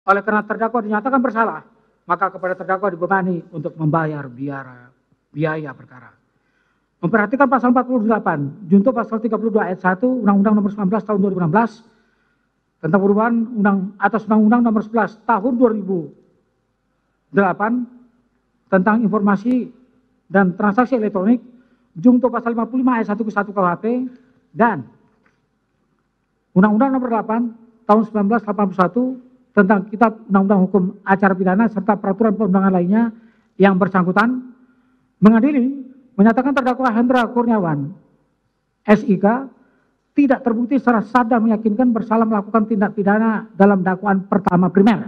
Oleh karena terdakwa dinyatakan bersalah, maka kepada terdakwa dibebani untuk membayar biaya perkara. Memperhatikan pasal 48, junto pasal 32 ayat 1 Undang-Undang nomor 19 tahun 2016 tentang perubahan atas Undang-Undang nomor 11 tahun 2008 tentang informasi dan transaksi elektronik, junto pasal 55 ayat 1 ke 1 KUHP, dan Undang-Undang nomor 8 tahun 1981 tentang Kitab Undang-Undang Hukum Acara Pidana serta peraturan perundangan lainnya yang bersangkutan, mengadili menyatakan terdakwa Hendra Kurniawan SIK tidak terbukti secara sah dan meyakinkan bersalah melakukan tindak pidana dalam dakwaan pertama primer.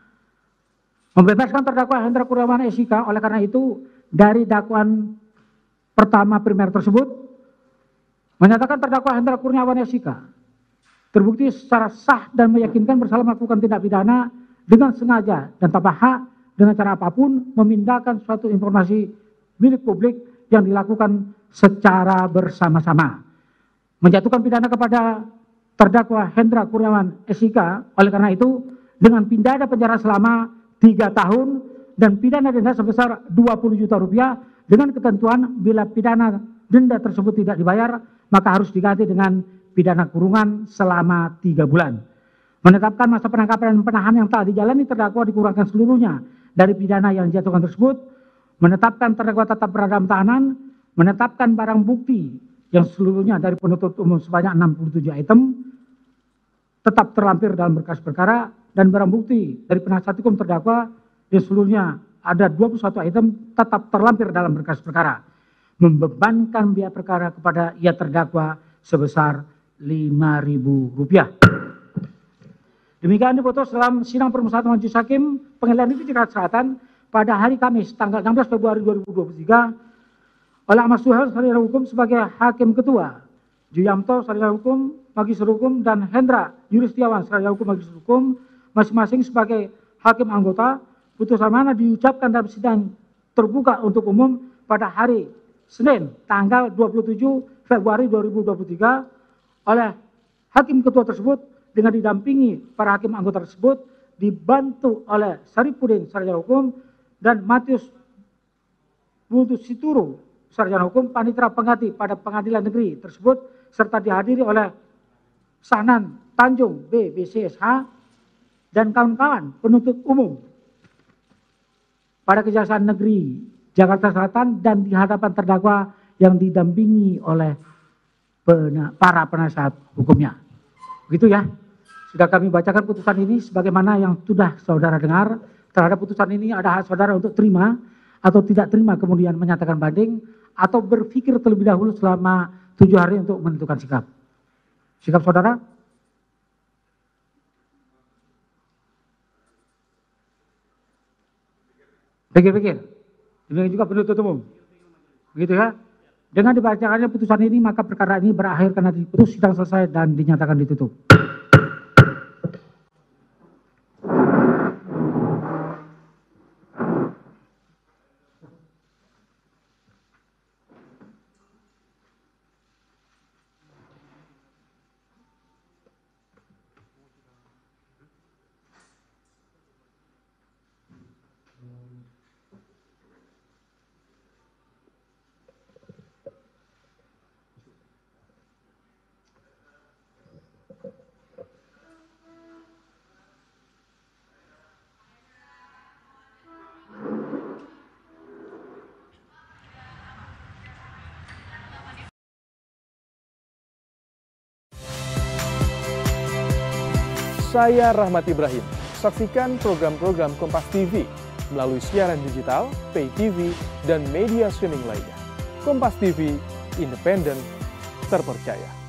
Membebaskan terdakwa Hendra Kurniawan SIK oleh karena itu dari dakwaan pertama primer tersebut, menyatakan terdakwa Hendra Kurniawan SIK terbukti secara sah dan meyakinkan bersalah melakukan tindak pidana dengan sengaja dan tanpa hak dengan cara apapun memindahkan suatu informasi milik publik yang dilakukan secara bersama-sama, menjatuhkan pidana kepada terdakwa Hendra Kurniawan SIK. Oleh karena itu, dengan pidana penjara selama 3 tahun dan pidana denda sebesar 20 juta rupiah dengan ketentuan bila pidana denda tersebut tidak dibayar, maka harus diganti dengan pidana kurungan selama 3 bulan. Menetapkan masa penangkapan dan penahanan yang telah dijalani terdakwa dikurangkan seluruhnya dari pidana yang dijatuhkan tersebut, menetapkan terdakwa tetap berada dalam tahanan, menetapkan barang bukti yang seluruhnya dari penuntut umum sebanyak 67 item tetap terlampir dalam berkas perkara, dan barang bukti dari penasihat hukum terdakwa yang seluruhnya ada 21 item tetap terlampir dalam berkas perkara, membebankan biaya perkara kepada ia terdakwa sebesar Rp5.000. Demikian diputus dalam sidang permusyawaratan majelis hakim Pengadilan Negeri Jakarta Selatan pada hari Kamis tanggal 16 Februari 2023 oleh Ahmad Suhail sarjana hukum sebagai hakim ketua, Juyamto sarjana hukum magister hukum, dan Hendra Yulistiawan sarjana hukum magister hukum masing-masing sebagai hakim anggota. Putusan mana diucapkan dalam sidang terbuka untuk umum pada hari Senin tanggal 27 Februari 2023 oleh hakim ketua tersebut dengan didampingi para hakim anggota tersebut, dibantu oleh Saripudin sarjana hukum dan Matius Buntu Situru sarjana hukum panitera pengganti pada pengadilan negeri tersebut, serta dihadiri oleh Sahnan Tanjung BCSH dan kawan-kawan penuntut umum pada Kejaksaan Negeri Jakarta Selatan, dan di hadapan terdakwa yang didampingi oleh para penasihat hukumnya. Begitu ya. Sudah kami bacakan putusan ini sebagaimana yang sudah saudara dengar. Terhadap putusan ini ada hak saudara untuk terima atau tidak terima, kemudian menyatakan banding, atau berpikir terlebih dahulu selama 7 hari untuk menentukan sikap. Sikap saudara? Pikir-pikir. Demikian juga penuntut umum. Begitu ya. Dengan dibacakannya putusan ini, maka perkara ini berakhir karena diputus, sidang selesai dan dinyatakan ditutup. Saya Rahmat Ibrahim. Saksikan program-program Kompas TV melalui siaran digital, pay TV, dan media streaming lainnya. Kompas TV, independen, terpercaya.